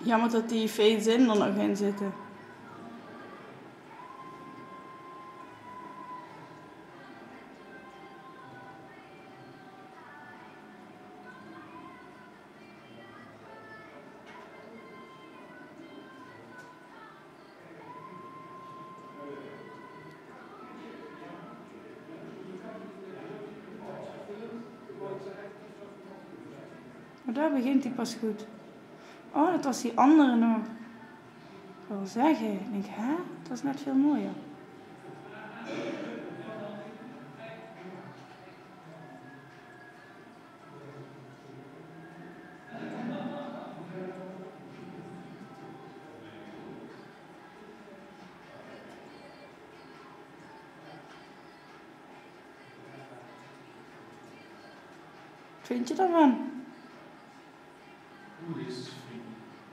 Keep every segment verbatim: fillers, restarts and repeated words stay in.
Jammer dat die fades in er nog in zitten. Maar daar begint hij pas goed. Oh, dat was die andere nog. Ik wil zeggen, ik denk, hè? Dat is net veel mooier. Wat vind je daarvan? Oeh, deze is vriend.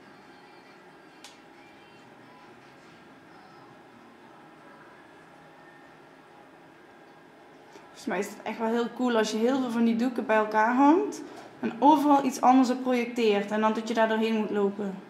Volgens mij is het echt wel heel cool als je heel veel van die doeken bij elkaar hangt en overal iets anders op projecteert en dan dat je daar doorheen moet lopen.